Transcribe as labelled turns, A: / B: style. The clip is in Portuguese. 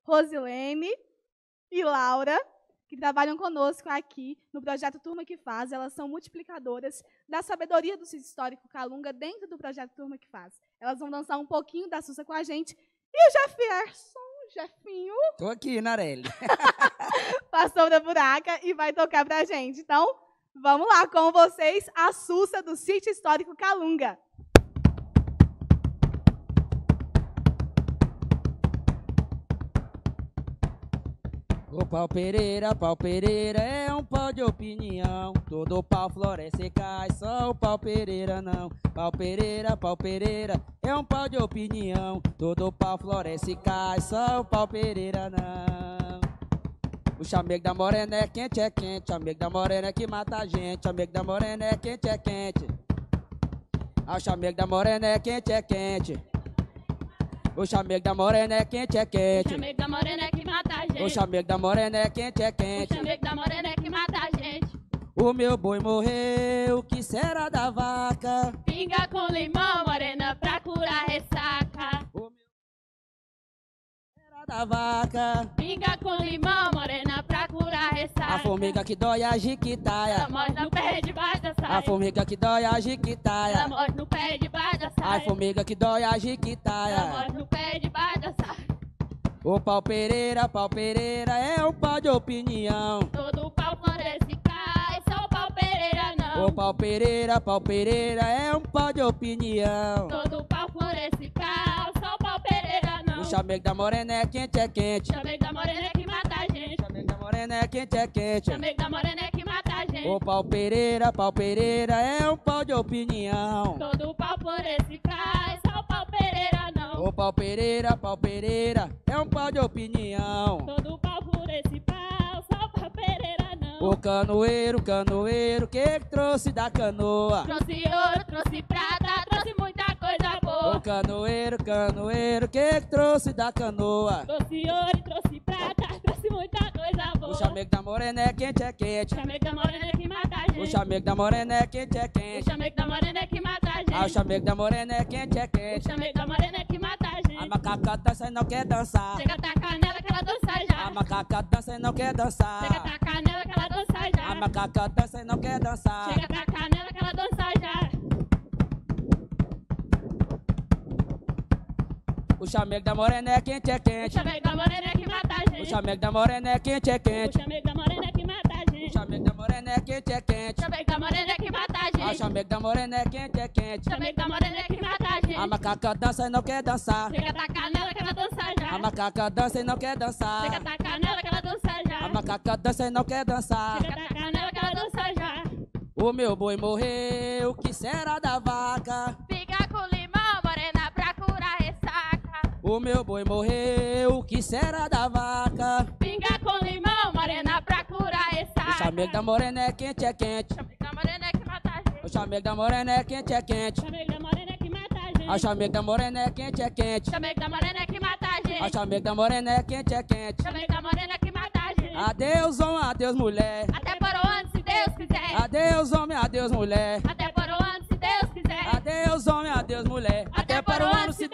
A: Rosilene e Laura, que trabalham conosco aqui no projeto Turma que Faz. Elas são multiplicadoras da sabedoria do Sítio Histórico Calunga dentro do projeto Turma que Faz. Elas vão dançar um pouquinho da Sussa com a gente. E o Jefinho,
B: Tô aqui, Narelli.
A: passou da buraca e vai tocar pra gente. Então, vamos lá com vocês, a Sussa do Sítio Histórico Calunga.
B: O pau Pereira é um pau de opinião. Todo pau floresce e cai, só o pau Pereira não. Pau Pereira é um pau de opinião. Todo pau floresce e cai, só o pau Pereira não. O chamego da morena é quente, chamego da morena é que mata a gente. Chamego da morena é quente, O chamego da morena é quente, O chamego da morena é quente,
C: O chamego da morena é que mata a gente.
B: O chamego da morena é quente,
C: O chamego da morena é que mata a gente.
B: O meu boi morreu, o que será da vaca?
C: Pinga com limão, morena, pra curar ressaca.
B: O meu será da vaca?
C: Pinga com limão, morena, pra curar ressaca.
B: A formiga que dói a jiquitaia.
C: Ela morde no pé debaixo da saia.
B: A formiga que dói a
C: Ela
B: jiquitaia.
C: morde no pé debaixo da saia.
B: A formiga que dói a
C: Ela
B: jiquitaia.
C: morde no pé debaixo da saia.
B: O pau Pereira é um pau de opinião.
C: Todo pau floresce e cai, só o pau Pereira não.
B: O pau Pereira é um pau de opinião.
C: Todo pau floresce e cai, só o pau Pereira não.
B: O chamego da morena é quente,
C: O chamego da morena é que mata a gente.
B: O chamego da morena é quente,
C: O chamego da morena é que mata a gente.
B: O pau Pereira é um pau de opinião.
C: Todo pau floresce e cai, só o pau Pereira não.
B: O pau Pereira é um pau de opinião.
C: Todo pau floresce e pau, só o pau Pereira não.
B: O canoeiro, que trouxe da canoa?
C: Trouxe ouro, trouxe prata, trouxe muita coisa boa.
B: O canoeiro, que trouxe da canoa?
C: Trouxe ouro e trouxe prata, trouxe muita coisa boa.
B: O chamego da morena é quente,
C: O chamego da morena é que mata a gente.
B: O chamego da morena é quente,
C: O chamego da morena é que mata a gente.
B: Ah, o chamego da morena é quente,
C: O chamego da morena é que mata a gente.
B: A macaca dança e não quer dançar.
C: Chega a tacar nela que ela dança já.
B: A macaca dança e não quer dançar.
C: Chega a tacar nela que ela dança já.
B: A macaca dança e não quer dançar.
C: Chega a tacar nela que ela dança já.
B: O chamego da morena é quente,
C: O chamego da morena é que mata a gente.
B: O chamego da morena é quente,
C: O chamego da morena é que mata a gente.
B: O chamego da morena é quente,
C: O chamego da morena é que mata a gente.
B: O chamego da morena é quente,
C: O chamego da morena é que mata a gente.
B: A macaca dança e não quer dançar.
C: Chega a tacar nela que ela dança já.
B: A macaca dança e não quer dançar.
C: Chega a tacar nela que ela dança já.
B: A macaca dança e não quer dançar.
C: Chega a tacar nela que ela dança já.
B: O meu boi morreu, o que será da vaca?
C: Pinga com limão, morena, pra curar ressaca.
B: O meu boi morreu, o que será da vaca?
C: Pinga com limão, morena, pra curar ressaca.
B: O chamego da morena é quente,
C: O chamego da morena é que mata a gente.
B: O chamego da morena é quente,
C: O chamego da morena é que mata a gente.
B: O chamego da morena é quente,
C: O chamego da morena é que mata a gente.
B: O chamego da morena é quente,
C: O chamego da morena é que mata a gente.
B: Adeus, homem, adeus, mulher.
C: Até para o ano, se Deus quiser.
B: Adeus, homem, adeus, mulher.
C: Até para o ano, se Deus quiser.
B: Adeus, homem, adeus, mulher. Até para o ano, se